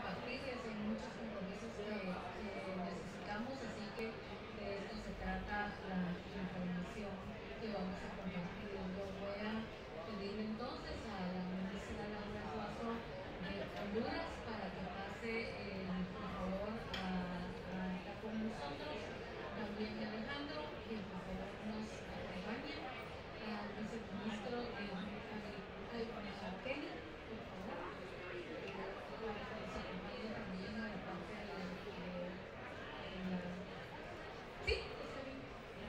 compartirles, hay muchos compromisos que necesitamos, así que de esto se trata la información que vamos a compartir. Yo voy a pedir entonces a la ministra Laura Suazo de Honduras para que pase, por favor, a estar con nosotros. También Alejandro, que por favor nos acompañe. Al viceministro Kelly, por favor, para que nos acompañe también a la parte de la... Sí, está bien.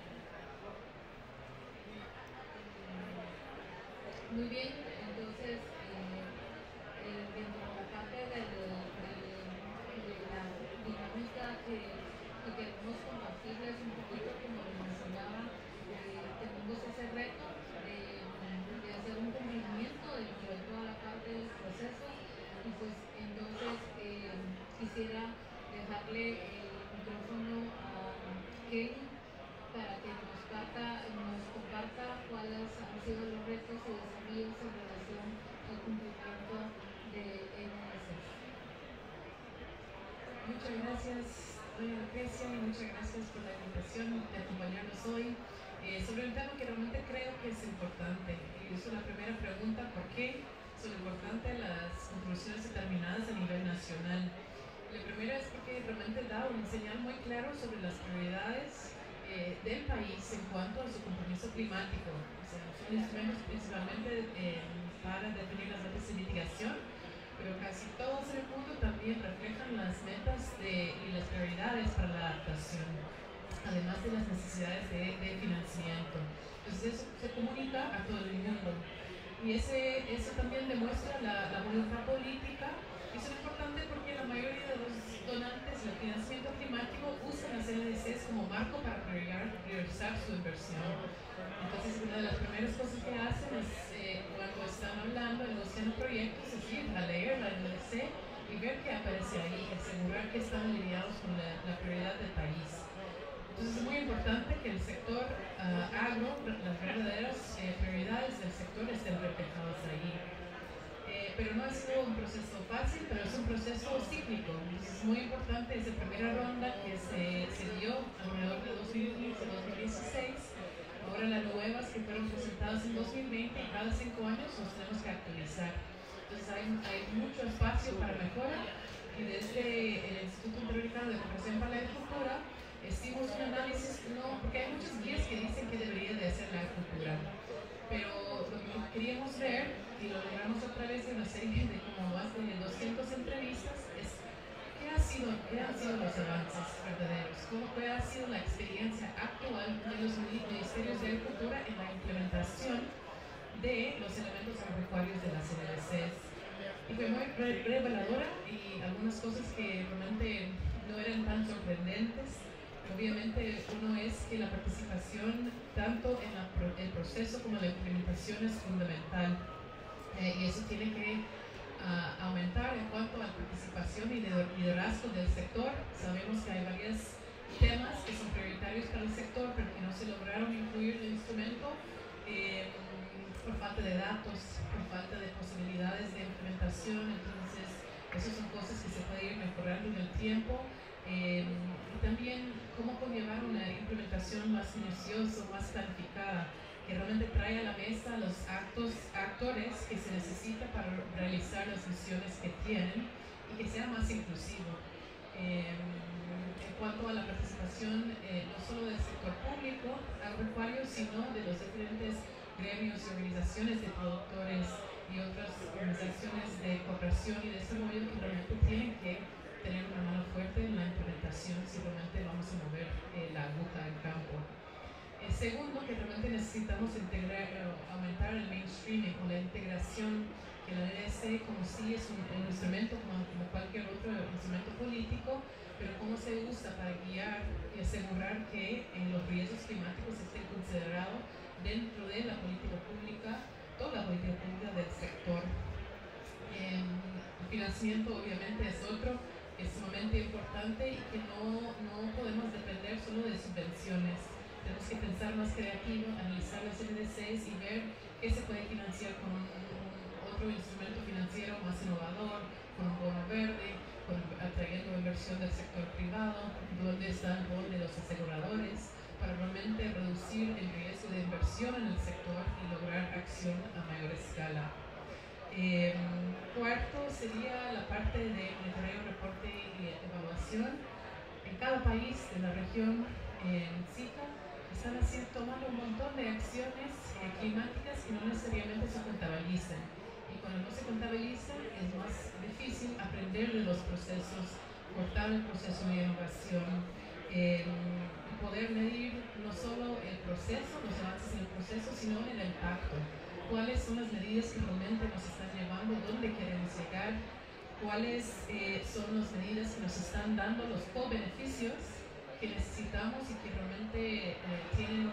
Muy bien, entonces, dentro de la parte de la dinámica que queremos compartirles un poquito, como les mencionaba, tenemos ese reto de hacer un cumplimiento dentro de toda la parte del proceso, y pues entonces quisiera dejarle el micrófono a Kelly para que nos comparta cuáles han sido los retos y desafíos en relación al cumplimiento de NSS. Muchas gracias, doña Lucrecia, y muchas gracias por la invitación de acompañarnos hoy sobre un tema que realmente creo que es importante. Y uso la primera pregunta: ¿por qué son importantes las conclusiones determinadas a nivel nacional? La primera es porque realmente da un señal muy claro sobre las prioridades del país en cuanto a su compromiso climático. O sea, son instrumentos principalmente para definir las metas de mitigación, pero casi todos en el mundo también reflejan las metas y las prioridades para la adaptación, además de las necesidades de financiamiento. Entonces eso se comunica a todo el mundo. Y eso también demuestra la voluntad política, y eso es importante porque la mayoría de los donantes del financiamiento climático usan las NDCs como marco para priorizar su inversión. Entonces, una de las primeras cosas que hacen es, cuando están hablando, negociando proyectos, es ir a leer la NDC y ver qué aparece ahí, asegurar que están alineados con la prioridad del país. Entonces es muy importante que el sector agro, las verdaderas prioridades del sector estén reflejadas ahí. Pero no ha sido un proceso fácil, pero es un proceso cíclico. Entonces es muy importante esa primera ronda que se dio alrededor de 2015-2016. Ahora las nuevas que fueron presentadas en 2020, y cada 5 años nos tenemos que actualizar. Entonces hay mucho espacio para mejora, y desde el Instituto Interamericano de Cooperación para la Agricultura hicimos un análisis, porque hay muchas guías que dicen que debería de hacer la agricultura, pero lo que queríamos ver, y lo logramos a través de una serie de como más de 200 entrevistas, es qué han sido los avances verdaderos, cuál ha sido la experiencia actual de los ministerios de agricultura en la implementación de los elementos agropecuarios de las NDCs. Y fue muy reveladora, y algunas cosas que realmente no eran tan sorprendentes. Obviamente, uno es que la participación tanto en el proceso como en la implementación es fundamental, y eso tiene que aumentar en cuanto a la participación y liderazgo del sector. Sabemos que hay varios temas que son prioritarios para el sector, pero que no se lograron incluir en el instrumento por falta de datos, por falta de posibilidades de implementación. Entonces, esas son cosas que se pueden ir mejorando en el tiempo. Y también cómo conllevar una implementación más minuciosa, más planificada, que realmente trae a la mesa los actores que se necesita para realizar las misiones que tienen, y que sea más inclusivo. En cuanto a la participación no solo del sector público agropecuario, sino de los diferentes gremios y organizaciones de productores y otras organizaciones de cooperación y desarrollo, que realmente tienen que tener una mano fuerte en la implementación si realmente vamos a mover la aguja al campo. Segundo, que realmente necesitamos aumentar el mainstreaming o la integración, que la NDC como sí es un instrumento como cualquier otro instrumento político, pero cómo se usa para guiar y asegurar que los riesgos climáticos estén considerados dentro de la política pública, toda la política pública del sector. El financiamiento obviamente es otro, es sumamente importante, y que no podemos depender solo de subvenciones. Tenemos que pensar más creativo, analizar las NDCs y ver qué se puede financiar con otro instrumento financiero más innovador, con un bono verde, con contribución del sector privado, dónde está el rol de los aseguradores para realmente reducir el riesgo de inversión en el sector y lograr acción a mayor escala. Cuarto sería la parte de monitoreo, reporte y evaluación. En cada país de la región en CICA están tomando un montón de acciones climáticas que no necesariamente se contabilizan. Y cuando no se contabiliza es más difícil aprender de los procesos, cortar el proceso de innovación, poder medir no solo el proceso, los avances en el proceso, sino el impacto. Cuáles son las medidas que realmente nos están llevando, dónde queremos llegar, cuáles son las medidas que nos están dando los co-beneficios que necesitamos y que realmente tienen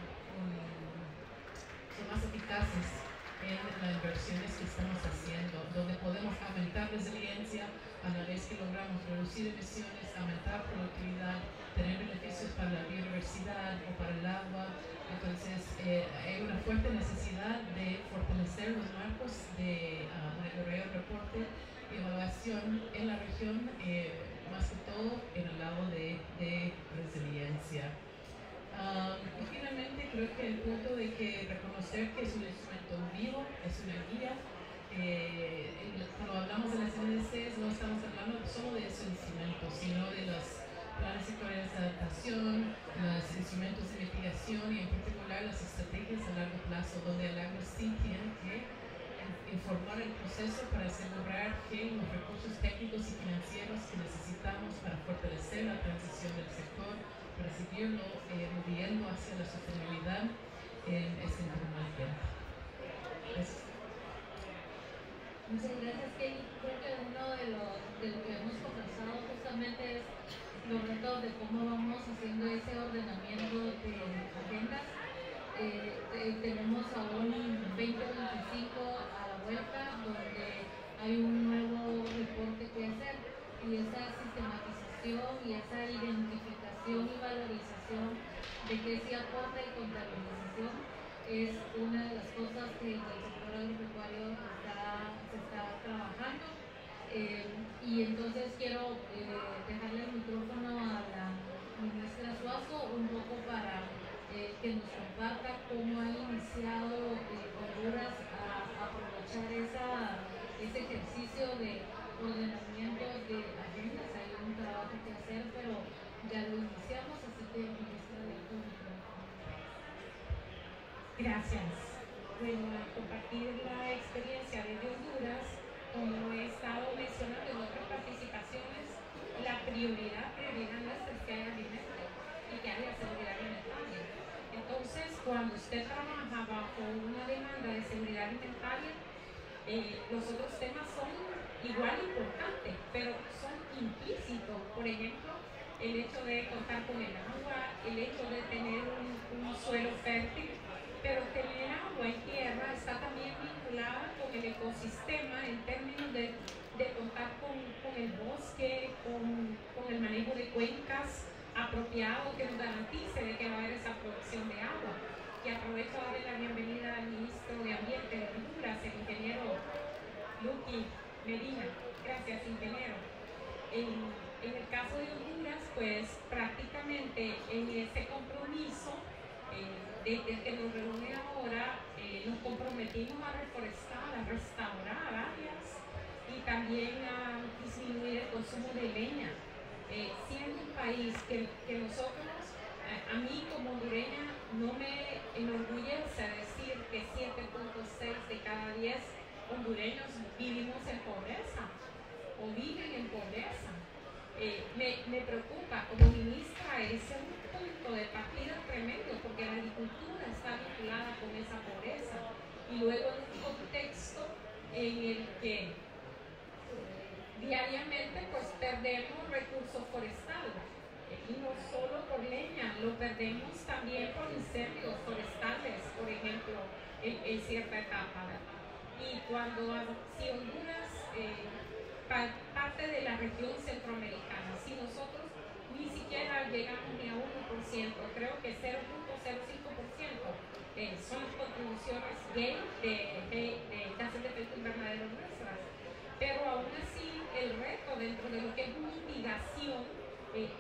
son más eficaces en las inversiones que estamos haciendo, donde podemos aumentar resiliencia a la vez que logramos reducir emisiones, aumentar productividad, tener beneficios para la biodiversidad o para el agua. Entonces hay una fuerte necesidad de fortalecer los marcos de monitoreo, reporte y evaluación en la región, más que todo en el lado de resiliencia. Y finalmente creo que el punto de que reconocer que es un instrumento vivo, es una guía. Cuando hablamos de las NDCs no estamos hablando solo de esos instrumentos, sino de los planes sectoriales de adaptación, los instrumentos de mitigación y en particular las estrategias a largo plazo, donde el agro sí tiene que informar el proceso para asegurar que los recursos técnicos y financieros que necesitamos para fortalecer la transición del sector, para seguirlo moviendo hacia la sostenibilidad, es importante. Muchas gracias, Kelly. Creo que uno de lo que hemos conversado justamente es los retos de cómo vamos haciendo ese ordenamiento de agendas. Tenemos aún 2025 a la vuelta, donde hay un nuevo reporte que hacer, y esa sistematización y esa identificación y valorización de qué sí aporta y contabilización es una de las cosas que el sector agropecuario se está trabajando. Y entonces quiero dejarle el micrófono a la ministra Suazo un poco para que nos comparta cómo ha iniciado Honduras a aprovechar ese ejercicio de ordenamiento de agendas. Hay un trabajo que hacer, pero ya lo iniciamos, así que ministra, de tu micrófono. Gracias. Bueno, a compartir la experiencia desde Honduras, como he estado mencionando en otras participaciones, la prioridad nuestra es que haya alimento y que haya seguridad alimentaria. Entonces, cuando usted trabaja bajo una demanda de seguridad alimentaria, los otros temas son igual importantes, pero son implícitos. Por ejemplo, el hecho de contar con el agua, el hecho de tener un suelo fértil, pero tener agua y tierra está también vinculada con el ecosistema en términos de contar con el bosque, con el manejo de cuencas apropiado que nos garantice de que va a haber esa producción de agua. Y aprovecho a darle la bienvenida al ministro de Ambiente de Honduras, el ingeniero Luqui Medina. Gracias, ingeniero. En el caso de Honduras, pues prácticamente en ese compromiso, desde que nos reúne ahora, nos comprometimos a reforestar, a restaurar áreas y también a disminuir el consumo de leña. Siendo un país que nosotros, a mí como hondureña, no me enorgullece decir que 7.6 de cada 10 hondureños vivimos en pobreza o viven en pobreza. Me preocupa como ministra ese un punto de partida tremendo, porque la agricultura está vinculada con esa pobreza y luego en un contexto en el que diariamente pues perdemos recursos forestales, y no solo por leña, lo perdemos también por incendios forestales, por ejemplo, en cierta etapa. Y si Honduras parte de la región centroamericana, si nosotros ni siquiera llegamos ni a 1%, creo que 0.05% son las contribuciones de gases de efecto invernadero nuestras, pero aún así el reto dentro de lo que es mitigación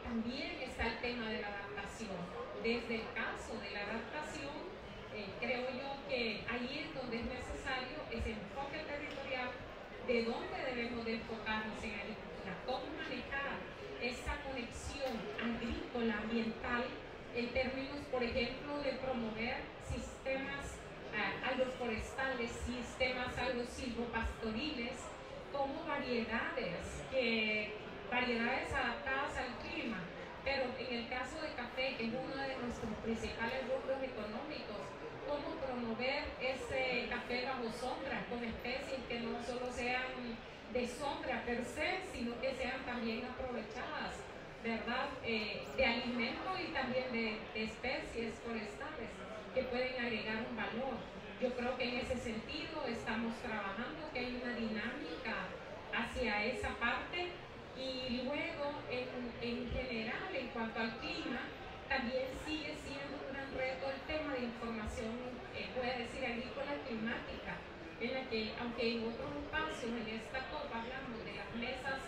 también está el tema de la adaptación. Desde el caso de la adaptación, creo yo que ahí es donde es necesario ese enfoque territorial, de dónde debemos de enfocarnos en agricultura, cómo manejar esa conexión agrícola, ambiental, en términos, por ejemplo, de promover sistemas agroforestales, sistemas agrosilvopastoriles, como variedades adaptadas al clima. Pero en el caso de café, que es uno de nuestros principales rubros económicos, cómo promover ese café bajo sombra, con especies que no solo sean de sombra per se, sino que sean también aprovechadas, ¿verdad? De alimento y también de especies forestales que pueden agregar un valor. Yo creo que en ese sentido estamos trabajando, que hay una dinámica hacia esa parte. Y luego, en general, en cuanto al clima, también sigue siendo un gran reto el tema de información, voy a decir, agrícola climática, en la que, aunque en otros espacios, en esta COP, hablamos de las mesas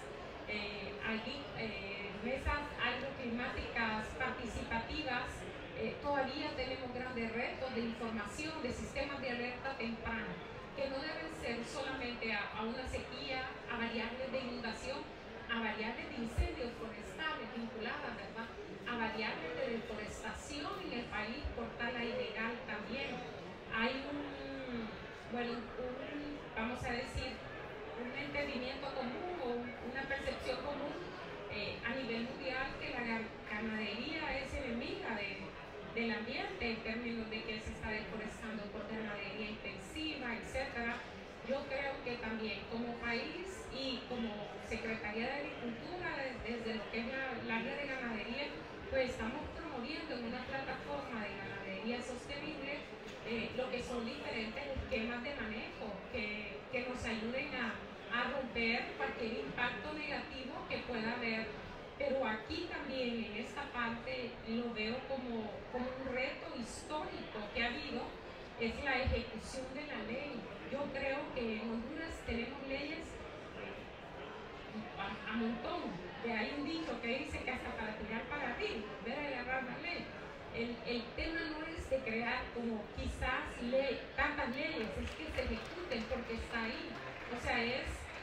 agroclimáticas participativas, todavía tenemos grandes retos de información, de sistemas de alerta temprana, que no deben ser solamente a una sequía, a variables de inundación, a variables de incendios forestales vinculadas, ¿verdad?, a variables de deforestación en el país por tala ilegal también. Hay vamos a decir, un entendimiento común o una percepción común a nivel mundial que la ganadería es enemiga del ambiente en términos de que se está deforestando por ganadería intensiva, etc. Yo creo que también como país y como Secretaría de Agricultura, desde lo que es la área de ganadería, pues estamos promoviendo en una plataforma de ganadería sostenible lo que son diferentes esquemas de manejo que nos ayuden a romper cualquier impacto negativo que pueda haber. Pero aquí también, en esta parte, lo veo como un reto histórico que ha habido, es la ejecución de la ley. Yo creo que en Honduras tenemos leyes a montón. Hay un dicho que dice que hasta para tirar para arriba, en vez de agarrar la ley. El tema no es de crear como quizás tantas leyes, es que se ejecuten porque está ahí. O sea, es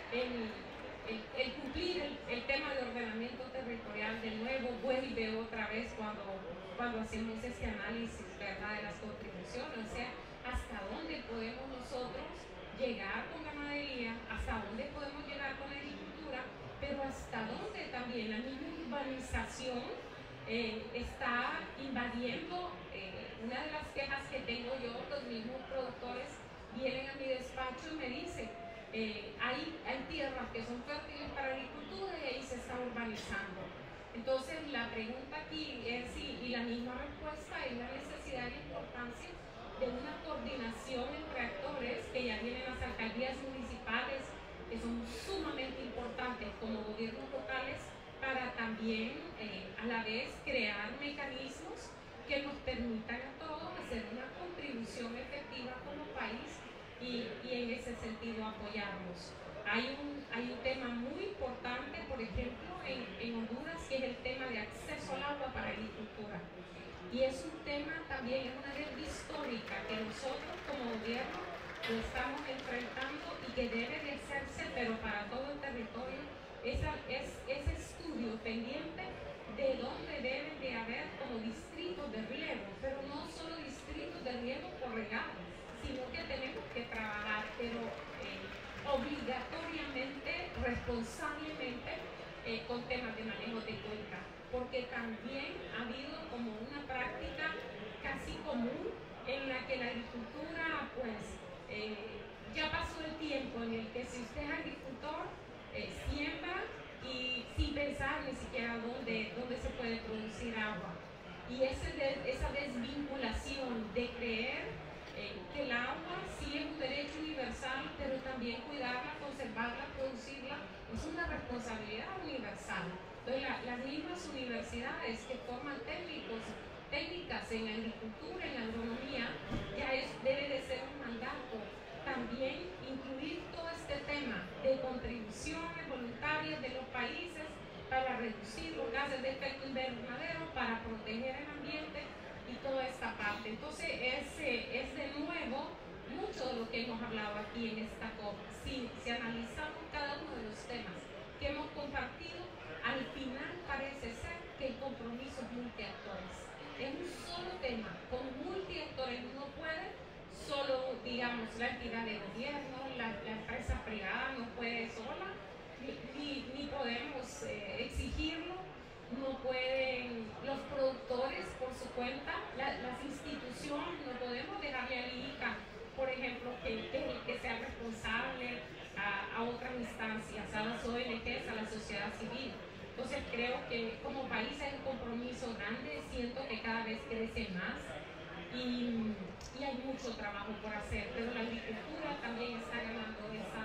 el cumplir el tema de ordenamiento territorial de nuevo, vuelve otra vez cuando hacemos este análisis, ¿verdad?, de las contribuciones. O sea, hasta dónde podemos nosotros llegar con ganadería, hasta dónde podemos llegar con agricultura, pero hasta dónde también la misma urbanización está invadiendo. Una de las quejas que tengo yo, los mismos productores vienen a mi despacho y me dicen, hay tierras que son fértiles para agricultura y ahí se está urbanizando. Entonces la pregunta aquí es, y la misma respuesta es la necesidad y la importancia de una coordinación entre actores que ya vienen las alcaldías municipales, que son sumamente importantes como gobiernos locales, para también a la vez crear mecanismos que nos permitan a todos hacer una contribución efectiva como país y en ese sentido apoyarnos. Hay un tema muy importante, por ejemplo, en Honduras, que es el tema de acceso al agua para agricultura. Y es un tema también, es una deuda histórica que nosotros como gobierno lo estamos enfrentando y que debe de hacerse, pero para todo el territorio, ese estudio pendiente de dónde deben de haber como distritos de riego, pero no solo distritos de riego por regado, sino que tenemos que trabajar, pero obligatoriamente, responsablemente, con temas de manejo de cuenca, porque también ha habido como una práctica casi común en la que la agricultura, pues, ya pasó el tiempo en el que si usted es agricultor, siembra y sin pensar ni siquiera dónde se puede producir agua. Y esa desvinculación de creer que el agua sí es un derecho universal, pero también cuidarla, conservarla, producirla, es una responsabilidad universal. Entonces, las mismas universidades que forman técnicas en agricultura, en agronomía, ya debe de ser un mandato también incluir todo este tema de contribuciones voluntarias de los países para reducir los gases de efecto invernadero, para proteger el ambiente y toda esta parte. Entonces es de nuevo mucho de lo que hemos hablado aquí en esta COP. Si analizamos cada uno de los temas que hemos compartido, al final parece ser que el compromiso es multiactores. Es un solo tema, con multiactores. No puede solo, digamos, la entidad de gobierno, la empresa privada no puede sola, ni podemos exigirlo. No pueden los productores por su cuenta, las instituciones, no podemos dejarle al ICA, por ejemplo, que sea responsable a otras instancias, a las ONGs, a la sociedad civil. Entonces creo que como país hay un compromiso grande, siento que cada vez crece más y hay mucho trabajo por hacer, pero la agricultura también está ganando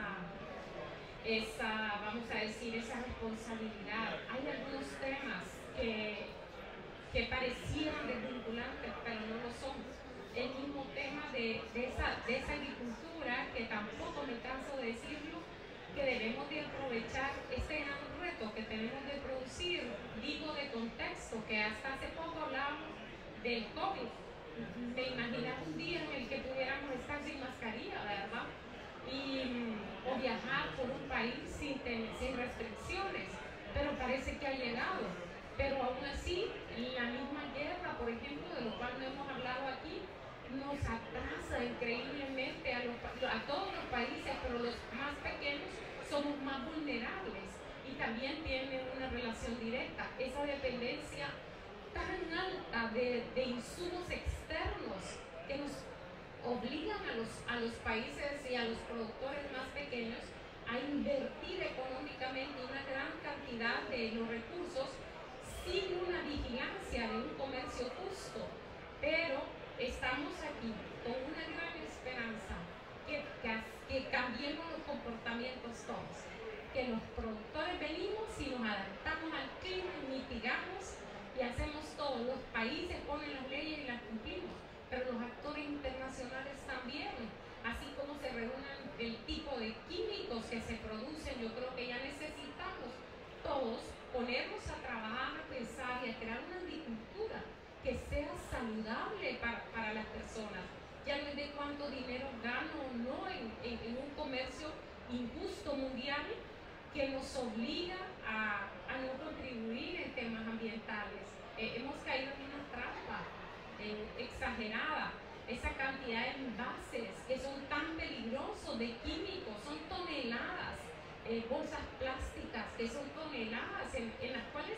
esa, vamos a decir, esa responsabilidad. Hay algunos temas que parecieran desvinculantes, pero no lo son. El mismo tema de esa agricultura, que tampoco me canso de decirlo, que debemos de aprovechar este gran reto que tenemos de producir. Digo de contexto, que hasta hace poco hablábamos del COVID. Me imaginaba un día en el que pudiéramos estar sin mascarilla, ¿verdad? O viajar por un país sin restricciones, pero parece que ha llegado. Pero aún así, la misma guerra, por ejemplo, de lo cual no hemos hablado aquí, nos atrasa increíblemente a todos los países, pero los más pequeños somos más vulnerables y también tiene una relación directa. Esa dependencia tan alta de insumos externos que nos obligan a los países y a los productores más pequeños a invertir económicamente una gran cantidad de los recursos sin una vigilancia de un comercio justo. Pero estamos aquí con una gran esperanza que cambiemos los comportamientos todos, que los productores venimos y nos adaptamos al clima y mitigamos y hacemos todo. Los países ponen las leyes y las cumplimos, pero los actores internacionales también, así como se reúnan el tipo de químicos que se producen. Yo creo que ya necesitamos todos ponernos a trabajar, a pensar y a crear una agricultura que sea saludable para las personas. Ya no es de cuánto dinero gano o no en un comercio injusto mundial que nos obliga a no contribuir en temas ambientales. Hemos caído en una trampa exagerada. Esa cantidad de envases que son tan peligrosos de químicos, son toneladas, bolsas plásticas que son toneladas en las cuales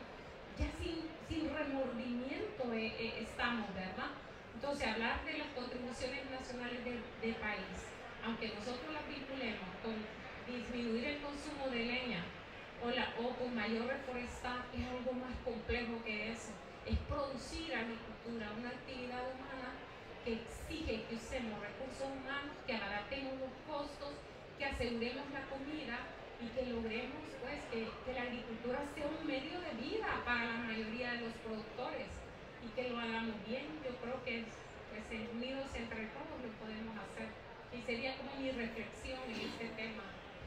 sin remordimiento estamos, ¿verdad? Entonces, hablar de las contribuciones nacionales del país, aunque nosotros las vinculemos con disminuir el consumo de leña o con mayor reforestar, es algo más complejo que eso. Es producir agricultura, una actividad humana que exige que usemos recursos humanos, que abaratemos los costos, que aseguremos la comida y que logremos pues que la agricultura sea un medio de vida para la mayoría de los productores y que lo hagamos bien. Yo creo que pues unidos entre todos lo podemos hacer y sería como mi reflexión en este tema.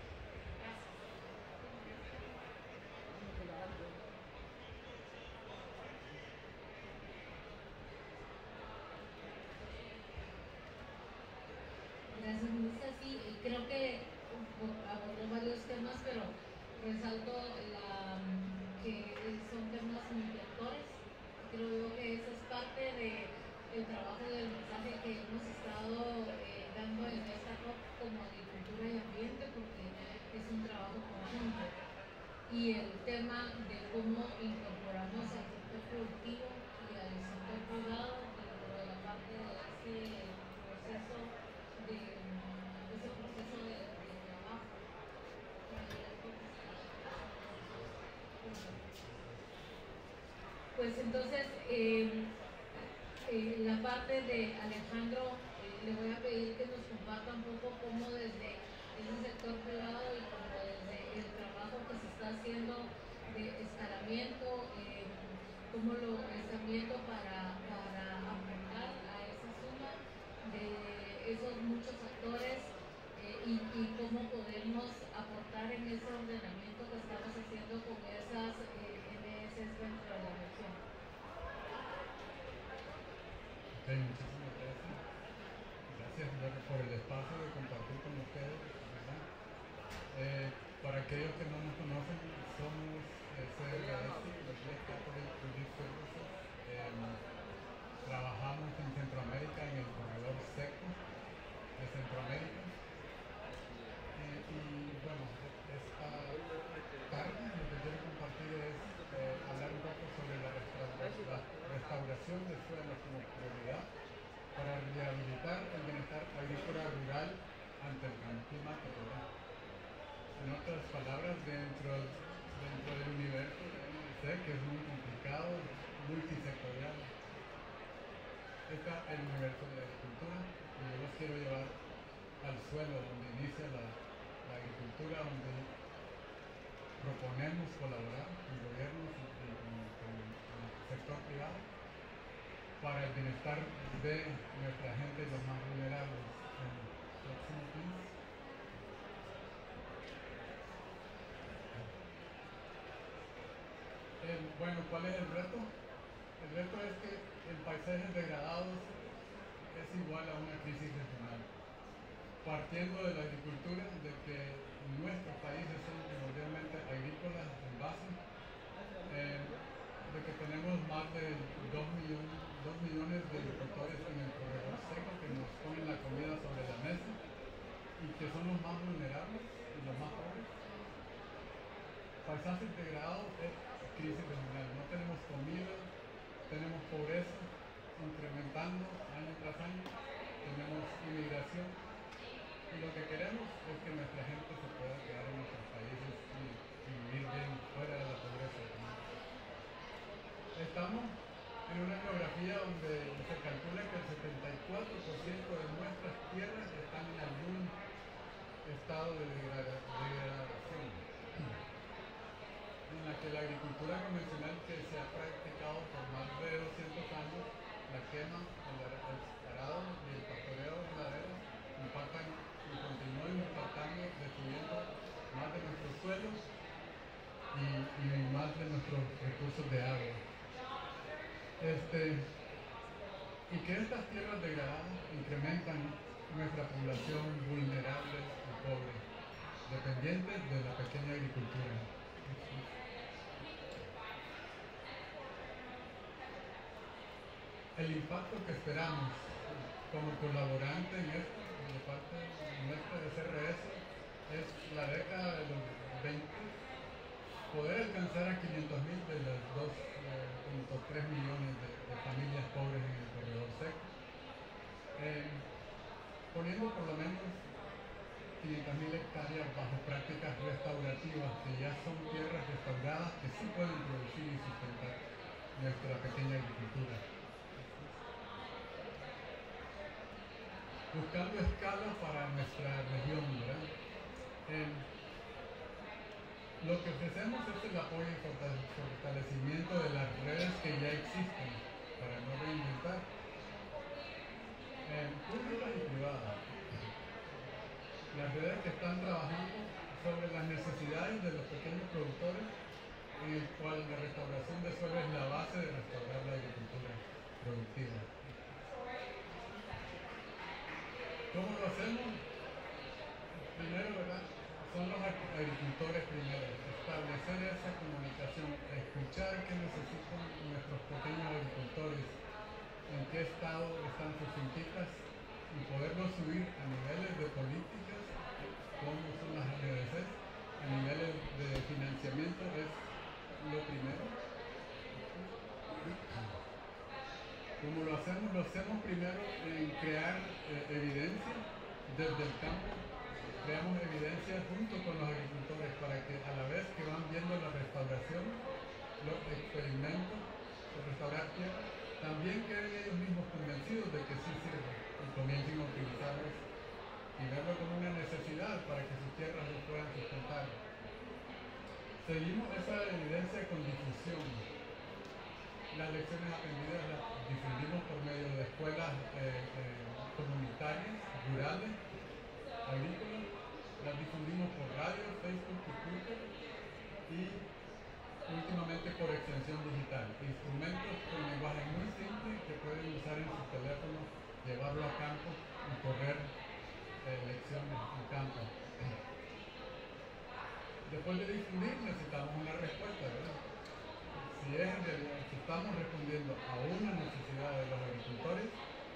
Gracias, Luisa. Sí, creo que abordó varios temas, pero resalto que son temas multiactores. Creo yo que eso es parte del trabajo del mensaje que hemos estado dando en esta COP como agricultura y ambiente, porque es un trabajo conjunto. Y el tema de cómo incorporamos al sector productivo y al sector privado dentro de la parte de ese proceso de trabajo. Pues entonces, la parte de Alejandro, le voy a pedir que nos comparta un poco cómo desde ese sector privado y como desde el trabajo que se está haciendo de escalamiento, cómo lo está viendo para aportar a esa suma de esos muchos actores y cómo podemos aportar en ese ordenamiento que estamos haciendo con esas Muchísimas gracias. Gracias por el espacio de compartir con ustedes, ¿verdad? Para aquellos que no nos conocen, somos CRS, los Black Catholic Relief Services. Trabajamos en Centroamérica, en el corredor seco de Centroamérica. Y bueno, esta tarde lo que quiero compartir es hablar un poco sobre la restauración de suelos como prioridad para rehabilitar el bienestar agrícola rural ante el cambio climático. En otras palabras, dentro del universo de MSC, que es muy complicado, multisectorial, está el universo de la agricultura, y yo los quiero llevar al suelo donde inicia la agricultura, donde proponemos colaborar con gobiernos y con el sector privado para el bienestar de nuestra gente y los más vulnerables. Próximo, please. Bueno, ¿cuál es el reto? El reto es que en paisajes degradados es igual a una crisis regional. Partiendo de la agricultura, de que nuestros países son primordialmente agrícolas en base, de que tenemos más de 2 millones de agricultores en el corredor seco que nos ponen la comida sobre la mesa y que son los más vulnerables y los más pobres. Paisajes degradados es crisis regional. No tenemos comida, tenemos pobreza incrementando año tras año, tenemos inmigración. Y lo que queremos es que nuestra gente se pueda quedar en nuestros países y vivir bien fuera de la pobreza. Estamos en una geografía donde se calcula que el 74% de nuestras tierras están en algún estado de degradación, en la que la agricultura convencional que se ha practicado por más de 200 años, la quema, el arado y el pastoreo de maderas impactan y continúan impactando, destruyendo más de nuestros suelos y más de nuestros recursos de agua. Y que estas tierras degradadas incrementan nuestra población vulnerable y pobre, dependientes de la pequeña agricultura. El impacto que esperamos como colaborante en esto, de parte nuestra de CRS, es la década de los 20, poder alcanzar a 500.000 de los 2.3 millones de familias pobres en el corredor seco, poniendo por lo menos 500.000 hectáreas bajo prácticas restaurativas, que ya son tierras restauradas que sí pueden producir y sustentar nuestra pequeña agricultura. Buscando escala para nuestra región, ¿verdad? Lo que ofrecemos es el apoyo y fortalecimiento de las redes que ya existen, para no reinventar, públicas y privadas. Las redes que están trabajando sobre las necesidades de los pequeños productores, en el cual la restauración de suelo es la base de restaurar la agricultura productiva. ¿Cómo lo hacemos? Primero, ¿verdad? Son los agricultores primero. Establecer esa comunicación, escuchar qué necesitan nuestros pequeños agricultores, en qué estado están sus finquitas y poderlos subir a niveles de políticas, como son las ADC, a niveles de financiamiento es lo primero. Como lo hacemos primero en crear evidencia desde el campo. Creamos evidencia junto con los agricultores para que a la vez que van viendo la restauración, los experimentos de restaurar tierra, también queden ellos mismos convencidos de que sí sirve y comiencen a utilizarlos y verlo como una necesidad para que sus tierras lo puedan sustentar. Seguimos esa evidencia con difusión. Las lecciones aprendidas las difundimos por medio de escuelas comunitarias, rurales, agrícolas, las difundimos por radio, Facebook y Twitter y últimamente por extensión digital. Instrumentos con lenguaje muy simple que pueden usar en sus teléfonos Después de difundir necesitamos una respuesta, ¿verdad? Si estamos respondiendo a una necesidad de los agricultores,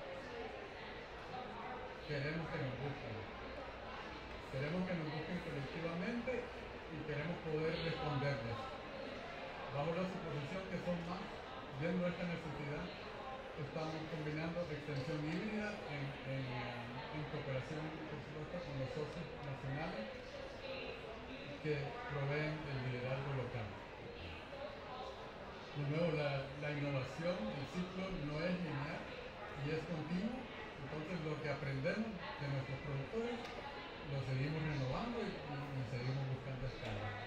queremos que nos busquen. Queremos que nos busquen colectivamente y queremos poder responderles. Bajo la suposición que son más, viendo esta necesidad, estamos combinando extensión híbrida en cooperación, por supuesto, con los socios nacionales que proveen el liderazgo local. De nuevo, la innovación, el ciclo no es lineal y es continuo, entonces lo que aprendemos de nuestros productores lo seguimos renovando y seguimos buscando escala.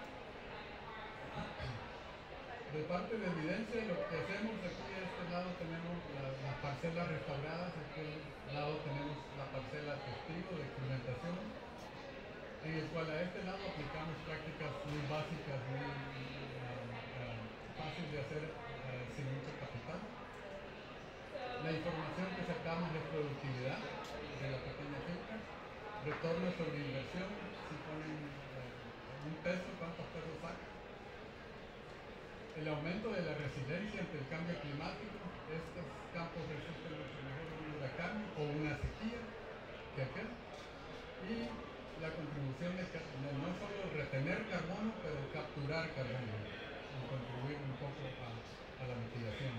De parte de evidencia, lo que hacemos aquí a este lado tenemos las parcelas restauradas, aquí al lado tenemos la parcela testigo de experimentación, en el cual a este lado aplicamos prácticas muy básicas, muy fáciles de hacer sin mucho capital. La información que sacamos de productividad de la pequeña finca, retorno sobre inversión, si ponen un peso, ¿cuántos pesos sacan? El aumento de la resiliencia ante el cambio climático, estos campos resisten mucho mejor un huracán o una sequía que aquel. Y la contribución de no solo retener carbono, pero capturar carbono y contribuir un poco a la mitigación.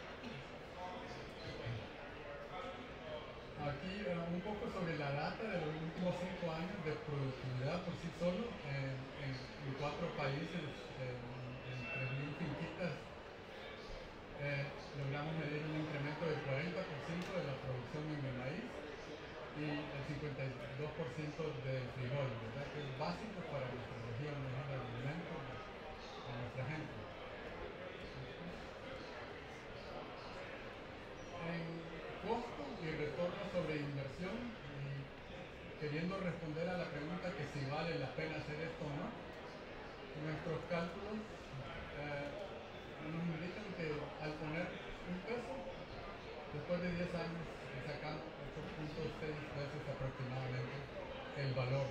Aquí un poco sobre la data de los últimos 5 años de productividad por sí solo en 4 países, en 3.000 finquitas. Logramos medir un incremento del 40% de la producción en el maíz y el 52% del frijol, ¿verdad? Que es básico para nuestra región, es el alimento de nuestra gente. En costo y retorno sobre inversión, y queriendo responder a la pregunta que si vale la pena hacer esto o no, nuestros cálculos nos indican que al poner un peso, después de 10 años sacamos 8.6 veces aproximadamente el valor.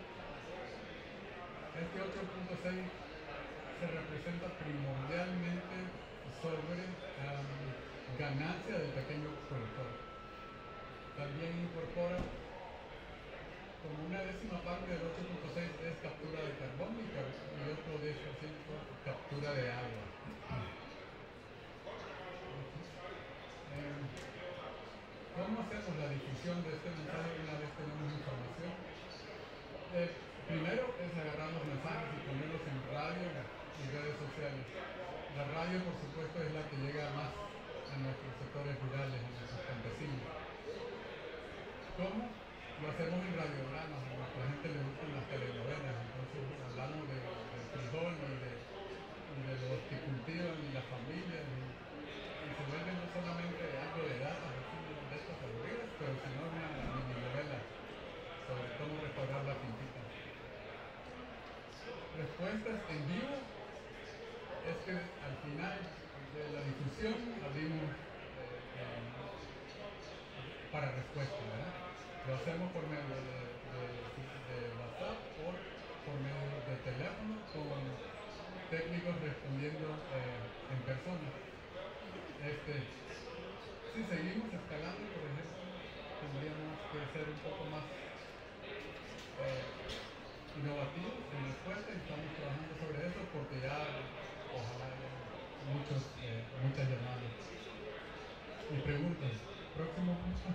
Este 8.6 se representa primordialmente sobre ganancia del pequeño productor. También incorpora como una décima parte del 8.6 es captura de carbono y otro 10% captura de agua. ¿Cómo hacemos la difusión de este mensaje una vez tenemos información? Primero es agarrar los mensajes y ponerlos en radio y redes sociales. La radio, por supuesto, es la que llega más a nuestros sectores rurales, a nuestros campesinos. ¿Cómo? Lo hacemos en radiogramas, a nuestra gente le gustan las telenovelas, entonces hablamos del frijol y de los que cultivan y las familias y se vuelve no solamente algo de datos de estas aburridas, pero sino una mini novela sobre cómo restaurar la finquita. Respuestas en vivo es que al final de la difusión abrimos para respuesta, ¿verdad? Lo hacemos por medio de WhatsApp o por medio de teléfono con técnicos respondiendo en persona. Si seguimos escalando, por ejemplo, tendríamos que ser un poco más innovativos en respuesta y estamos trabajando sobre eso porque ya ojalá haya muchas llamadas y preguntas. Próximo punto.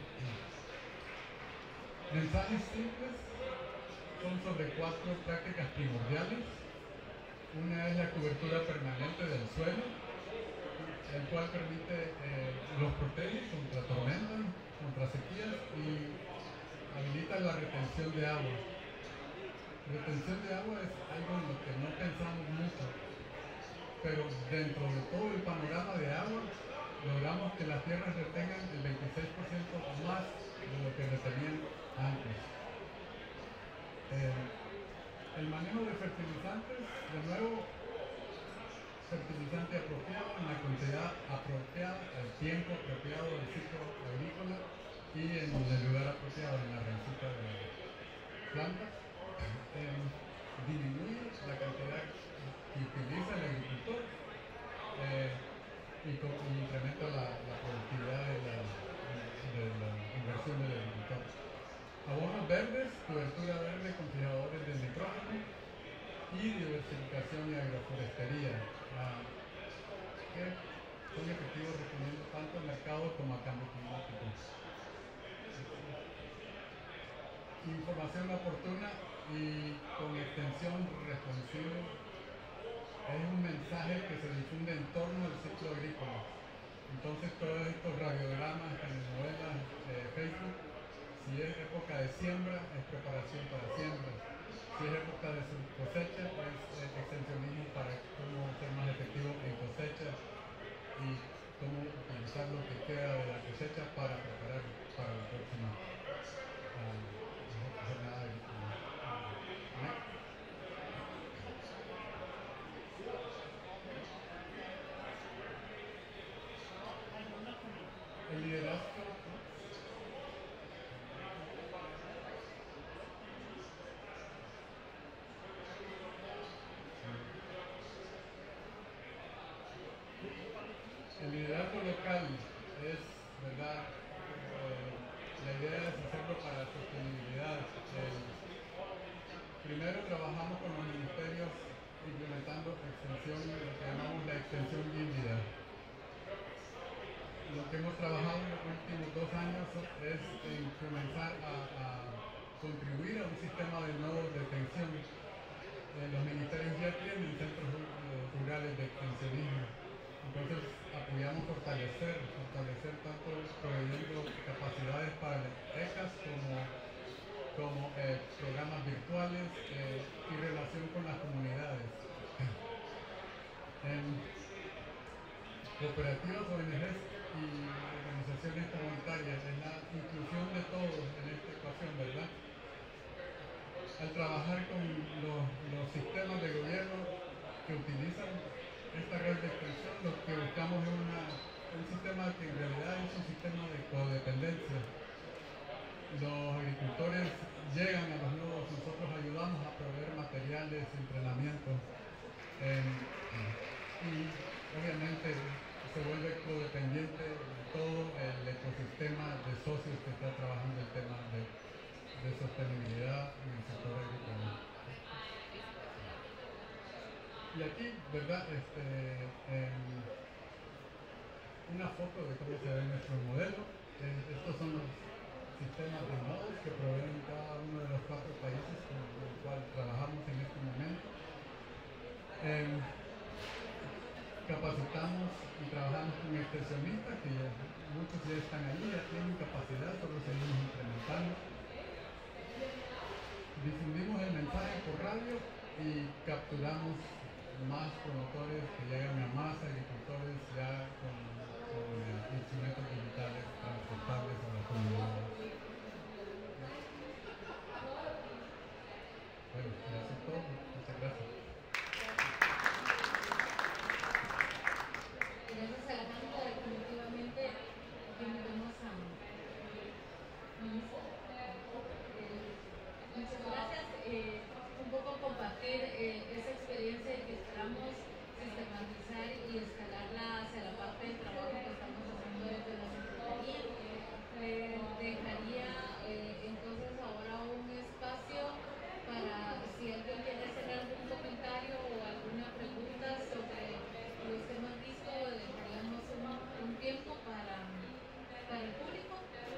Mensajes simples son sobre 4 prácticas primordiales. Una es la cobertura permanente del suelo, el cual permite, los protege contra tormentas, contra sequías y habilita la retención de agua. Retención de agua es algo en lo que no pensamos mucho, pero dentro de todo el panorama de agua, logramos que las tierras retengan el 26% más de lo que retenían antes. El manejo de fertilizantes, de nuevo, fertilizante apropiado en la cantidad apropiada, el tiempo apropiado del ciclo agrícola y en el lugar apropiado, en la raicita de la planta. Disminuir diversificación y agroforestería, que son efectivos respondiendo tanto al mercado como al cambio climático. Información oportuna y con extensión responsiva es un mensaje que se difunde en torno al ciclo agrícola. Entonces todos estos radiogramas, telenovelas, Facebook, si es época de siembra, es preparación para siembra. Si es época de cosecha, es extensionismo para cómo ser más efectivo en cosecha y cómo utilizar lo que queda de la cosecha para preparar para la próxima jornada agrícola. El liderazgo. El liderazgo local es, ¿verdad? La idea es hacerlo para sostenibilidad. Primero trabajamos con los ministerios implementando extensión, lo que llamamos la extensión híbrida. Lo que hemos trabajado en los últimos 2 años es en comenzar a contribuir a un sistema de nodos de extensión. Los ministerios ya tienen centros rurales de extensionismo. Entonces apoyamos fortalecer tanto proveyendo capacidades para las becas como programas virtuales y relación con las comunidades. Cooperativas, ONGs y organizaciones comunitarias, es la inclusión de todos en esta ecuación, ¿verdad? Al trabajar con los sistemas de gobierno que utilizan esta red de extensión, lo que buscamos es un sistema que en realidad es un sistema de codependencia. Los agricultores llegan a los nodos, nosotros ayudamos a proveer materiales, entrenamiento y obviamente se vuelve codependiente de todo el ecosistema de socios que está trabajando el tema de sostenibilidad en el sector agrícola. Y aquí, ¿verdad? Una foto de cómo se ve nuestro modelo. Estos son los sistemas de nodos que proveen cada uno de los 4 países con los cuales trabajamos en este momento. Capacitamos y trabajamos con extensionistas que muchos ya están allí, ya tienen capacidad, solo seguimos incrementando. Difundimos el mensaje por radio y capturamos más promotores que llegan a más agricultores ya con instrumentos digitales transportables a la comunidad. Bueno, eso es todo. Muchas gracias. Gracias, Alejandro. Definitivamente aquí nos vemos a muchas gracias. Un poco compartir esa experiencia que esperamos sistematizar y escalarla hacia la parte de trabajo que estamos haciendo desde la Secretaría. Dejaría entonces ahora un espacio para si alguien quiere hacer algún comentario o alguna pregunta sobre los temas vistos, dejaríamos un tiempo para el público.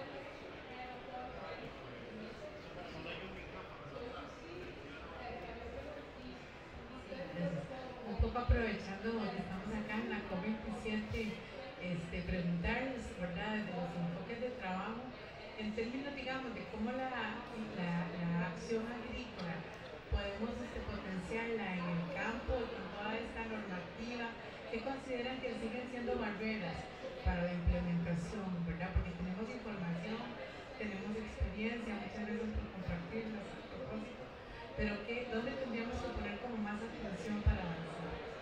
Un poco aprovechando que estamos acá en la COP27, preguntarles, ¿verdad?, desde los enfoques de trabajo, en términos, digamos, de cómo la acción agrícola podemos potenciarla en el campo con toda esta normativa, ¿qué consideran que siguen siendo barreras para la implementación, ¿verdad? Porque tenemos información, tenemos experiencia, muchas veces por compartirlas a propósito, pero ¿dónde tendríamos que poner como más atención para avanzar?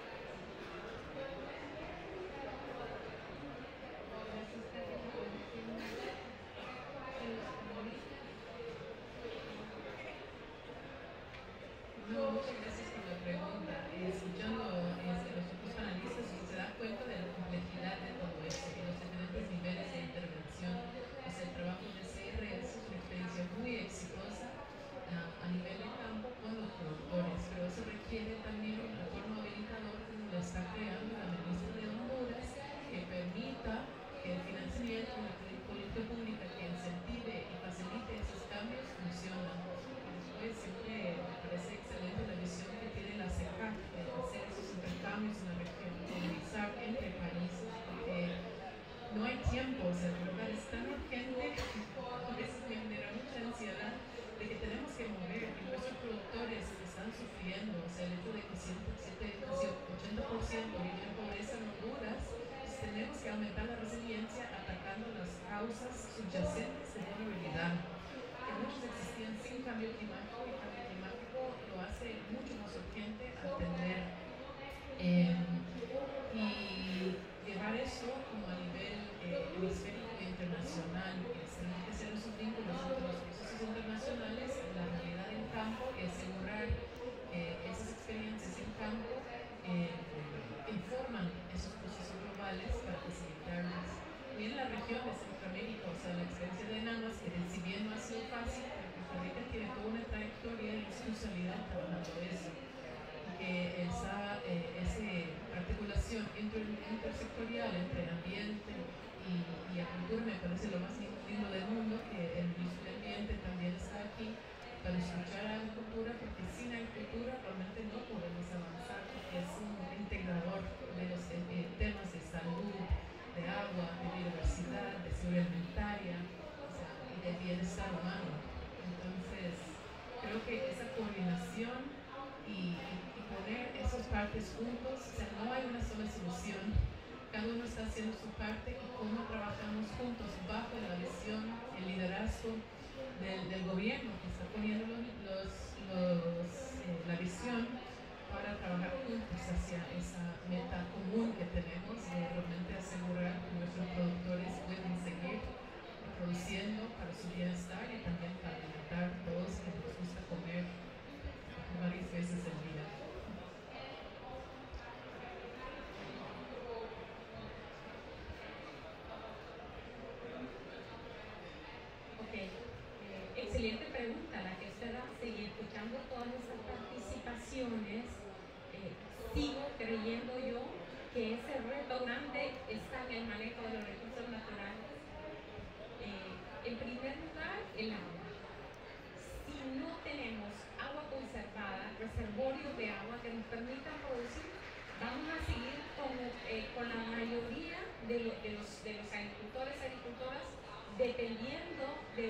Muchas gracias por la pregunta. Escuchando los otros panelistas, se da cuenta de la complejidad de todo esto y los diferentes niveles de intervención. El trabajo de CR es una experiencia muy exitosa a nivel de campo con los productores, pero eso requiere sea, el hecho de que 80% vive en pobreza en Honduras, pues tenemos que aumentar la resiliencia atacando las causas subyacentes de vulnerabilidad, que muchos existían sin cambio climático, y el cambio climático lo hace mucho más urgente atender. Y llevar eso como a nivel hemisférico e internacional, tenemos que hacer esos vínculos entre los procesos internacionales, la realidad en campo, y asegurar esas experiencias en campo informan esos procesos globales para facilitarlos. También la región de Centroamérica, o sea, la experiencia de Nanas, que si bien no ha sido fácil, Costa Rica tiene toda una trayectoria y institucionalidad trabajando eso. Que esa articulación intersectorial entre ambiente y agricultura me parece lo más lindo del mundo, que el ministro de Ambiente también está aquí para escuchar a la agricultura, porque sin agricultura realmente no podemos avanzar, porque es un integrador de los temas de salud, de agua, de biodiversidad, de seguridad alimentaria, o sea, y de bienestar humano. Entonces, creo que esa coordinación y poner esas partes juntos, o sea, no hay una sola solución, cada uno está haciendo su parte, y cómo trabajamos juntos bajo la visión, el liderazgo del gobierno, que está poniendo la visión para trabajar juntos hacia esa meta común que tenemos de realmente asegurar que nuestros productores pueden seguir produciendo para su bienestar y también para alimentar a todos que nos gusta comer varias veces al día. Excelente pregunta la que usted hace, y escuchando todas estas participaciones, sigo creyendo yo que ese reto grande está en el manejo de los recursos naturales. En primer lugar, el agua. Si no tenemos agua conservada, reservorios de agua que nos permitan producir, vamos a seguir con la mayoría de los agricultores y agricultoras dependiendo de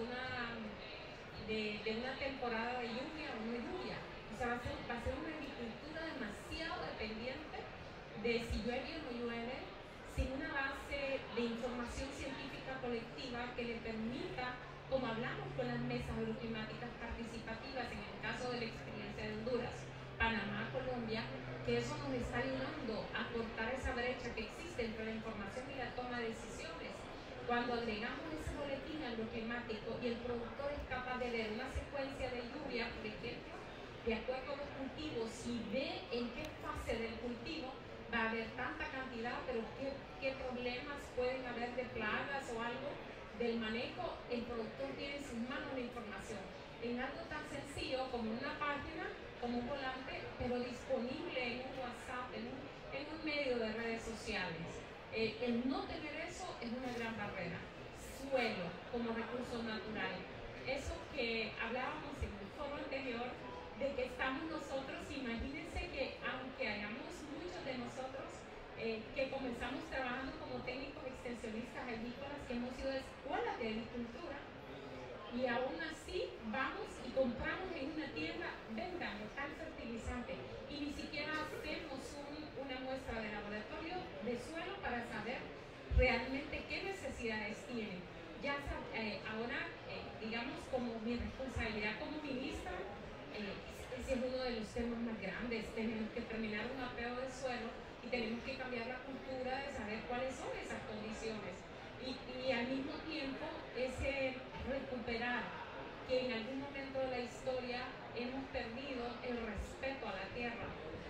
una temporada de lluvia o no lluvia. O sea, va a ser una agricultura demasiado dependiente de si llueve o no llueve, sin una base de información científica colectiva que le permita, como hablamos con las mesas agroclimáticas participativas, en el caso de la experiencia de Honduras, Panamá, Colombia, que eso nos está ayudando a cortar esa brecha que existe entre la información y la toma de decisiones. Cuando agregamos ese boletín agroclimático y el productor es capaz de ver una secuencia de lluvia, por ejemplo, de acuerdo a los cultivos, si ve en qué fase del cultivo va a haber tanta cantidad, pero qué problemas pueden haber de plagas o algo del manejo, el productor tiene en sus manos la información en algo tan sencillo como una página, como un volante, pero disponible en un WhatsApp, en un medio de redes sociales. El no tener eso es una gran barrera. Suelo como recurso natural. Eso que hablábamos en el foro anterior, de que estamos nosotros, imagínense que aunque hayamos muchos de nosotros que comenzamos trabajando como técnicos extensionistas agrícolas, que hemos ido a escuelas de agricultura, y aún así vamos y compramos en una tienda, vengan, tal fertilizante, y ni siquiera hacemos una muestra de laboratorio de suelo para saber realmente qué necesidades tiene. Ya ahora, digamos, como mi responsabilidad como ministra, ese es uno de los temas más grandes. Tenemos que terminar un mapeo de suelo y tenemos que cambiar la cultura de saber cuáles son esas condiciones. Y al mismo tiempo, ese recuperar que en algún momento de la historia hemos perdido el respeto a la tierra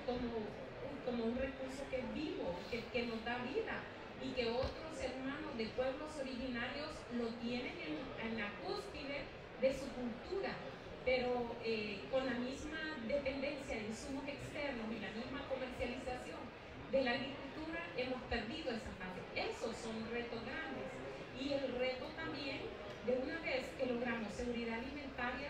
como un recurso que es vivo, que nos da vida, y que otros hermanos de pueblos originarios lo tienen en la cúspide de su cultura, pero con la misma dependencia de insumos externos y la misma comercialización de la agricultura hemos perdido esa parte. Esos son retos grandes, y el reto también de una vez que logramos seguridad alimentaria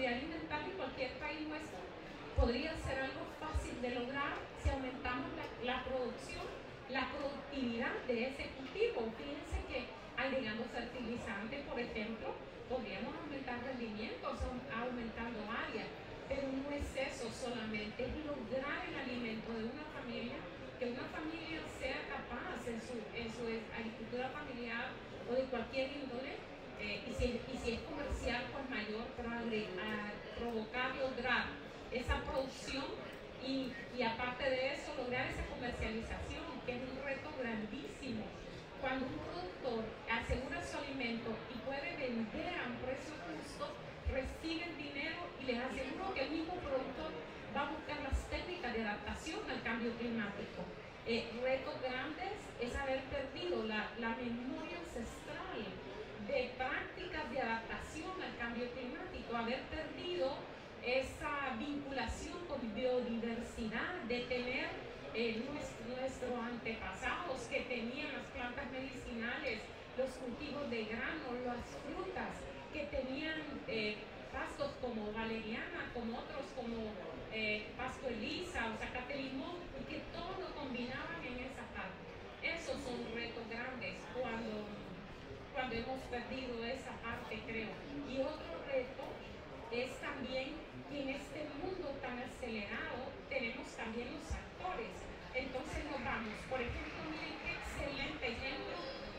en cualquier país nuestro podría ser algo fácil de lograr si aumentamos la producción, la productividad de ese cultivo. Fíjense que agregando fertilizantes, por ejemplo, podríamos aumentar rendimientos aumentando área, pero no es eso solamente, es lograr el alimento de una familia, que una familia sea capaz en su agricultura familiar o de cualquier índole, y si es comercial, pues mayor, pero a provocar, lograr esa producción y aparte de eso, lograr esa comercialización, que es un reto grandísimo. Cuando un productor asegura su alimento y puede vender a un precio justo, recibe el dinero y les aseguro que el mismo productor va a buscar las técnicas de adaptación al cambio climático. Retos grandes es haber perdido la memoria ancestral de prácticas de adaptación al cambio climático, haber perdido esa vinculación con biodiversidad, de tener nuestros antepasados que tenían las plantas medicinales, los cultivos de grano, las frutas, que tenían pastos como valeriana, como otros como pasto elisa o zacate limón, y que todo lo combinaban en esa parte. Esos son retos grandes cuando hemos perdido esa parte, creo. Y otro reto es también que en este mundo tan acelerado tenemos también los actores. Entonces nos vamos, por ejemplo, miren qué excelente ejemplo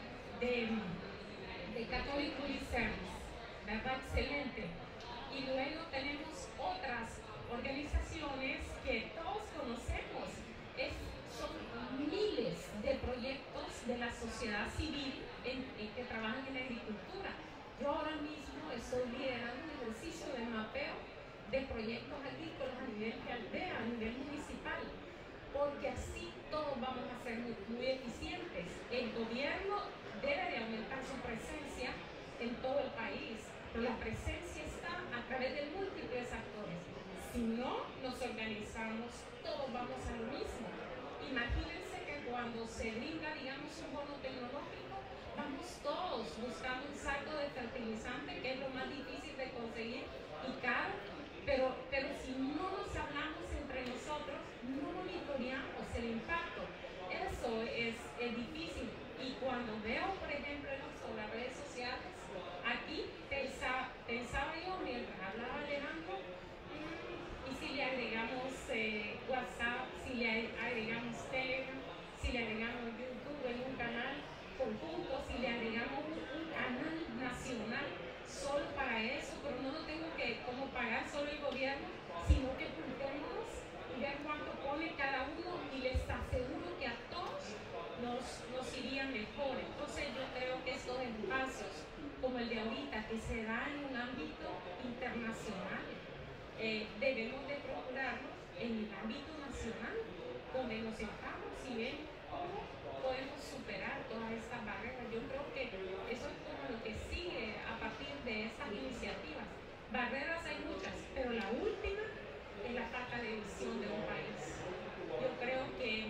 de Catholic Relief Service, ¿verdad? Excelente. Y luego tenemos otras organizaciones que todos conocemos. Son miles de proyectos de la sociedad civil que trabajan en la agricultura. Yo ahora mismo estoy liderando un ejercicio de mapeo de proyectos agrícolas a nivel de aldea, a nivel municipal, porque así todos vamos a ser muy eficientes. El gobierno debe de aumentar su presencia en todo el país, pero la presencia está a través de múltiples actores. Si no nos organizamos, todos vamos a lo mismo. Imagínense que cuando se brinda, digamos, un bono tecnológico, vamos todos buscando un saco de fertilizante, que es lo más difícil de conseguir y caro, pero si no nos hablamos entre nosotros, no monitoreamos el impacto. Eso es difícil. Y cuando veo, por ejemplo, en las redes sociales, aquí pensaba yo, mientras hablaba Alejandro, y si le agregamos WhatsApp, si le agregamos Telegram, si le agregamos YouTube en un canal conjunto, si le agregamos un canal nacional solo para eso, pero no lo tengo que como pagar solo el gobierno, sino que juntémonos y ver cuánto pone cada uno, y les aseguro que a todos nos iría mejor. Entonces yo creo que estos espacios como el de ahorita, que se da en un ámbito internacional, debemos de procurarnos en el ámbito nacional, donde nos sentamos y ven cómo podemos superar todas estas barreras. Yo creo que eso es como lo que sigue a partir de estas iniciativas. Barreras hay muchas, pero la última es la falta de visión de un país. Yo creo que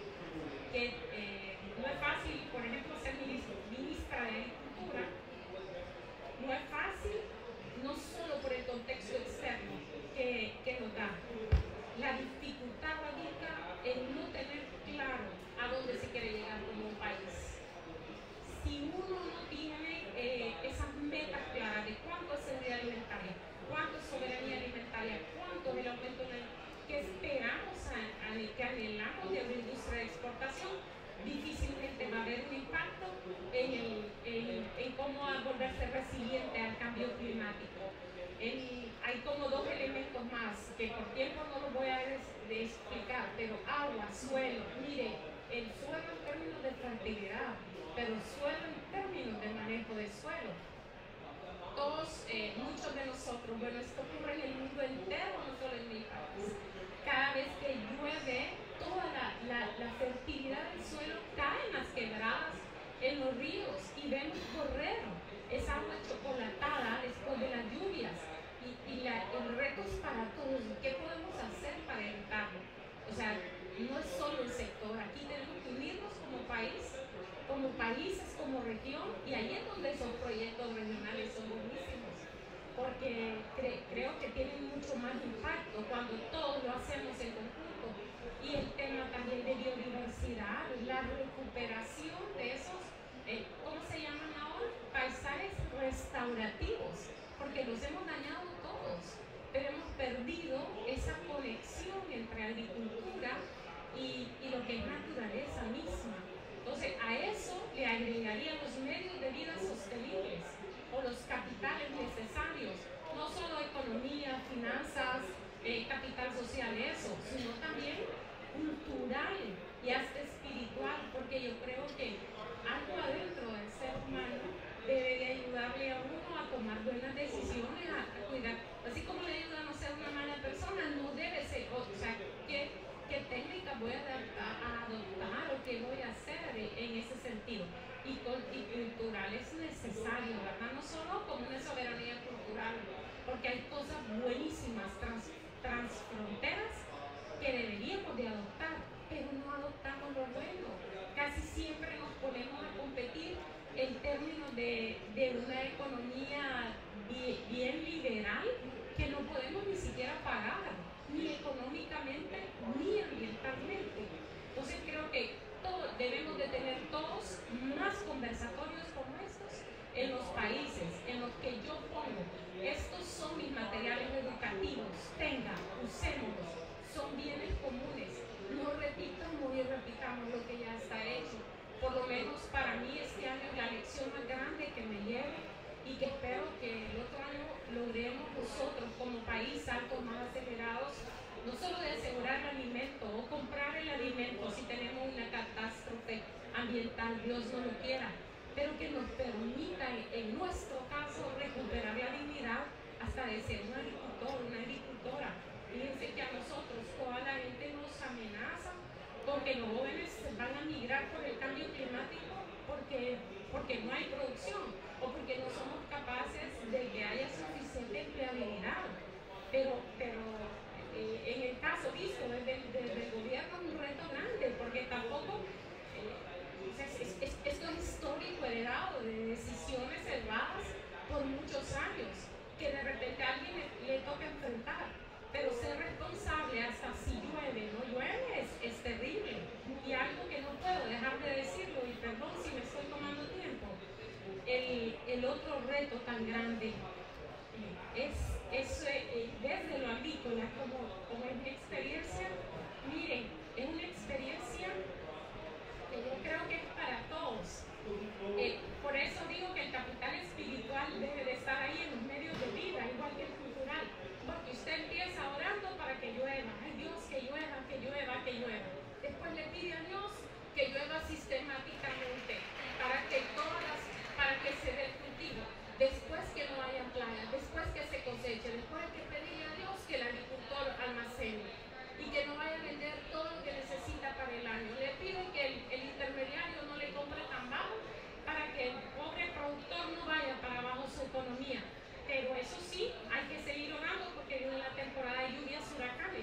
no es fácil, por ejemplo, ser ministra de Agricultura. No es fácil, no solo por el contexto externo que nos da. La dificultad radica en no tener claro a dónde se quiere llegar como un país. Si uno no tiene esas metas claras de cuánto es seguridad alimentaria, cuánto es soberanía alimentaria, cuánto es el aumento que esperamos, que anhelamos de una industria de exportación, difícilmente va a haber un impacto en cómo volverse resiliente al cambio climático. Hay como dos elementos más que por tiempo no los voy a explicar, pero agua, suelo. Mire, el suelo en términos de fertilidad, pero el suelo en términos de manejo de suelo. Muchos de nosotros, bueno, esto ocurre en el mundo entero, no solo en mi país. Cada vez que llueve, toda la fertilidad del suelo cae en las quebradas, en los ríos, y ven correr esa agua chocolatada después de las lluvias. El reto es para todos. ¿Qué podemos hacer para evitarlo? O sea, no es solo el sector. Aquí tenemos que unirnos como país, como países, como región, y ahí es donde esos proyectos regionales son buenísimos, porque creo que tienen mucho más impacto cuando todos lo hacemos en conjunto. Y el tema también de biodiversidad, la recuperación de esos, ¿cómo se llaman ahora? Paisajes restaurativos, porque los hemos dañado todos, pero hemos perdido perdido esa conexión entre agricultura y lo que es naturaleza misma. Entonces, a eso le agregaría los medios de vida sostenibles o los capitales necesarios, no solo economía, finanzas, capital social, eso, sino también cultural y hasta espiritual, porque yo creo que algo adentro del ser humano debe de ayudarle a uno a tomar buenas decisiones, a cuidar, así como le ayuda a no ser una mala persona, no debe ser, o sea, ¿qué técnica voy a adoptar o qué voy a hacer en ese sentido? Y cultural es necesario, ¿verdad? No solo como una soberanía cultural, porque hay cosas buenísimas transfronteras que deberíamos de adoptar, pero no adoptamos lo bueno. Casi siempre nos ponemos a competir en términos de una economía bien liberal que no podemos ni siquiera pagar, ni económicamente ni ambientalmente. Entonces creo que debemos de tener todos más conversatorios como estos en los países en los que yo pongo. Estos son mis materiales educativos, usémoslos, son bienes comunes, no repitamos y repitamos lo que ya está hecho. Por lo menos para mí este año es la lección más grande que me lleve y que espero que el otro año logremos nosotros como país saltos más acelerados, no solo de asegurar el alimento o comprar el alimento si tenemos una catástrofe ambiental, Dios no lo quiera, pero que nos permita en nuestro caso recuperar la dignidad hasta de ser un agricultor, una agricultora. Fíjense que a nosotros toda la gente nos amenaza porque los jóvenes van a migrar por el cambio climático porque no hay producción o porque no somos capaces de que haya suficiente empleabilidad. Pero en el caso visto desde el gobierno es un reto grande porque tampoco esto es histórico heredado de decisiones heredadas por muchos años que de repente a alguien le toca enfrentar. Pero ser responsable hasta si llueve, no llueve, es terrible. Y algo que no puedo dejar de decirlo, y perdón si me estoy tomando tiempo, el otro reto tan grande es desde lo agrícola, como es mi experiencia. Miren, es una experiencia que yo creo que es para todos. Por eso digo que el capital espiritual debe de estar ahí en los medios de vida, igual que el cultural. Porque usted empieza orando para que llueva. Ay Dios, que llueva, que llueva, que llueva. Después le pide a Dios que llueva sistemáticamente para que se dé el cultivo. Después que no haya plagas, después que se coseche, después hay que pedirle a Dios que el agricultor almacene y que no vaya a vender todo lo que necesita para el año. Le pide que el intermediario no le compre tan bajo para que el pobre productor no vaya para abajo su economía. Pero eso sí, hay que seguir orando porque viene la temporada de lluvias, huracanes.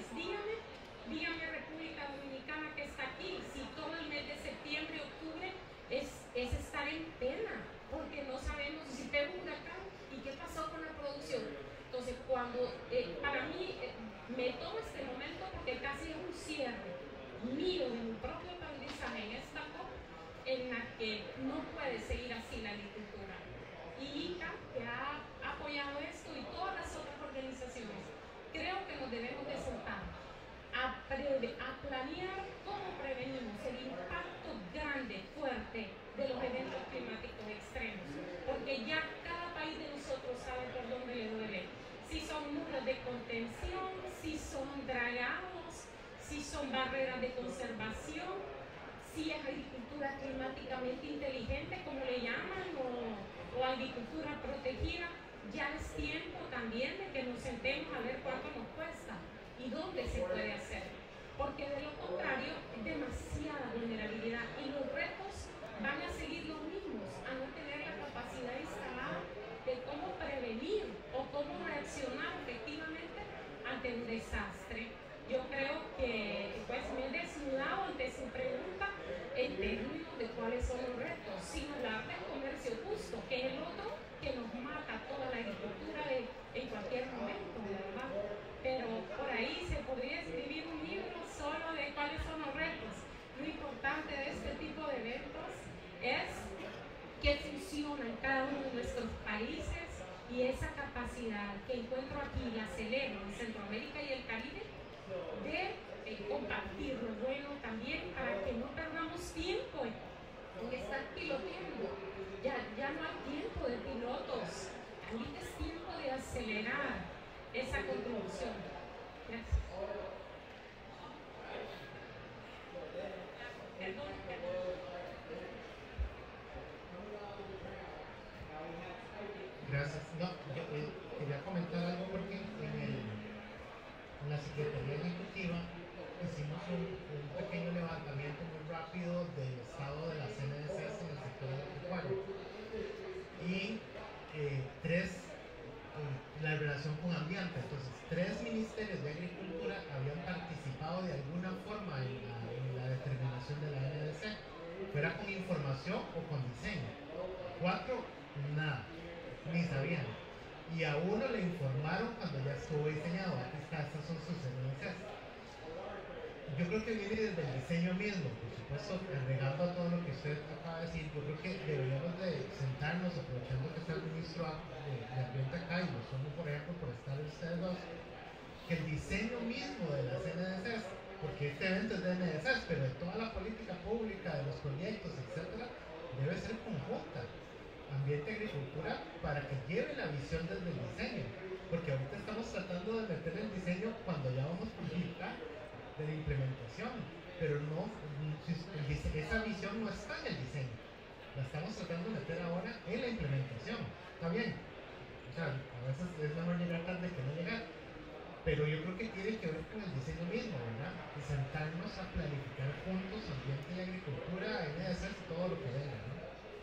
Dígame República Dominicana que está aquí, si todo el mes de septiembre, octubre es estar en pena, porque no sabemos si pega un huracán y qué pasó con la producción. Entonces, cuando para mí me tomo este momento porque casi es un cierre mío de mi propio aprendizaje en esta COP, en la que no puede seguir así la agricultura. Y ICA, que ha apoyado esto, y todas las otras organizaciones, creo que nos debemos de sentar a planear cómo prevenimos el impacto grande, fuerte de los eventos climáticos extremos, porque ya cada país de nosotros sabe por dónde le duele. Si son muros de contención, si son dragados, si son barreras de conservación, si es agricultura climáticamente inteligente, como le llaman, o agricultura protegida. Ya es tiempo también de que nos sentemos a ver cuánto nos cuesta y dónde se puede hacer, porque de lo contrario es demasiada vulnerabilidad y los retos van a seguir los mismos, a no tener la capacidad instalada de cómo prevenir o cómo reaccionar efectivamente ante un desastre. Yo creo que pues me he desnudado ante su pregunta en términos de cuáles son los retos, sin hablar del comercio justo, que es el otro que nos mata toda la agricultura en cualquier momento, ¿verdad? Pero por ahí se podría escribir capacidad que encuentro aquí, la celebro en Centroamérica y el Caribe, de compartir lo bueno también para que no perdamos tiempo en estar piloteando. Ya no hay tiempo de pilotos, ahorita es tiempo de acelerar esa contribución. Gracias. Gracias. No, yo quería comentar algo porque en la Secretaría Ejecutiva hicimos un pequeño levantamiento muy rápido del estado de las CNDCs en el sector agropecuario. Y la relación con ambiente. Entonces, 3 ministerios de Agricultura habían participado de alguna forma en la determinación de la NDC, fuera con información o con diseño. 4, nada, ni sabían. Y a uno le informaron cuando ya estuvo diseñado. Aquí está, estas son sus NDCs. Yo creo que viene desde el diseño mismo, por supuesto, agregando a todo lo que usted acaba de decir. Yo creo que deberíamos de sentarnos, aprovechando que está el ministro de Ambiente acá, y los somos, por ejemplo, por estar ustedes dos, que el diseño mismo de las NDCs, porque este evento es de NDCs, pero de toda la política pública, de los proyectos, etcétera, debe ser conjunta. Ambiente y agricultura, para que lleve la visión desde el diseño, porque ahorita estamos tratando de meter el diseño cuando ya vamos por mitad de la implementación, pero no, esa visión no está en el diseño, la estamos tratando de meter ahora en la implementación. Está bien, o sea, a veces es mejor llegar tarde que no llegar, pero yo creo que tiene que ver con el diseño mismo, ¿verdad? Y sentarnos a planificar juntos ambiente y agricultura, NDCs y todo lo que venga, ¿no?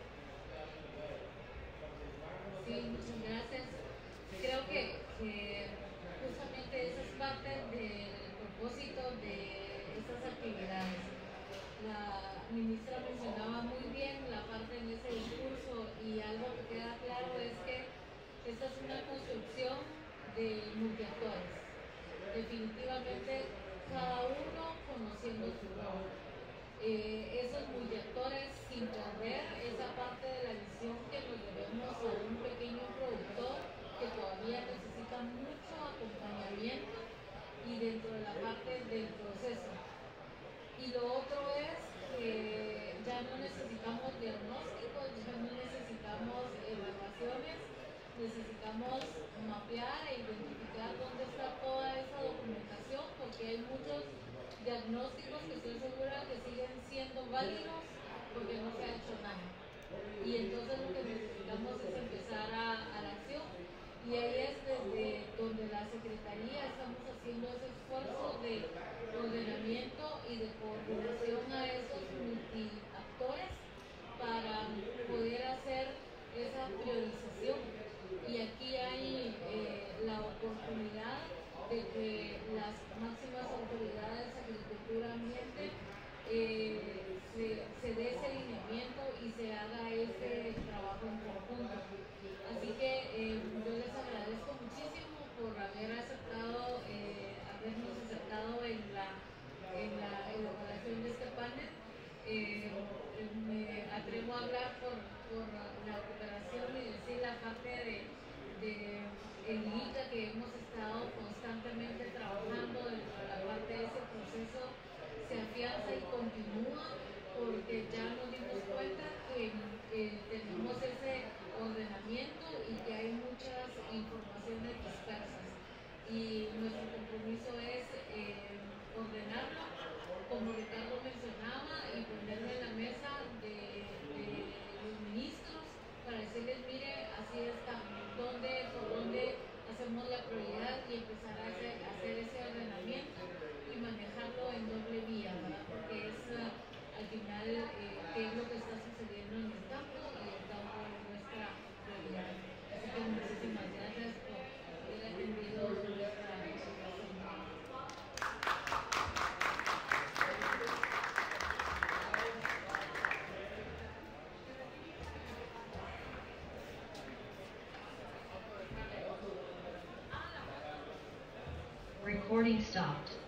Sí, muchas gracias. Creo que justamente esa es parte del propósito de estas actividades. La ministra mencionaba muy bien la parte en ese discurso, y algo que queda claro es que esta es una construcción de multiactores. Definitivamente cada uno conociendo su rol. Esos multiactores, sin perder esa parte de la visión que nos debemos a un pequeño productor que todavía necesita mucho acompañamiento, y dentro de la parte del proceso. Y lo otro es que ya no necesitamos diagnósticos, ya no necesitamos evaluaciones, necesitamos mapear e identificar dónde está toda esa documentación, porque hay muchos diagnósticos que estoy segura que siguen siendo válidos porque no se ha hecho nada. Y entonces lo que necesitamos es empezar a la acción. Y ahí es desde donde la Secretaría estamos haciendo ese esfuerzo de ordenamiento y de coordinación a esos multiactores para poder hacer esa priorización. Y aquí hay la oportunidad de que las máximas autoridades, agricultura, ambiente, se dé ese lineamiento y se haga ese trabajo en conjunto. Así que yo les agradezco muchísimo por habernos acercado en la elaboración de este panel. Me atrevo a hablar por la cooperación y decir la parte de el ICA, que hemos estado constantemente trabajando dentro de la parte de ese proceso, se afianza y continúa, porque ya nos dimos cuenta que tenemos ese ordenamiento y que hay muchas informaciones dispersas, y nuestro compromiso es ordenarlo, como Ricardo mencionaba, y ponerlo en la mesa de los ministros para decirles, mire, así está, por dónde hacemos la prioridad, y empezar a hacer ese ordenamiento y manejarlo en doble vía, ¿verdad? Porque es al final qué es lo que está sucediendo en el campo, y el campo es nuestra prioridad. Así que muchísimas gracias por haber atendido nuestra presentación. Recording stopped.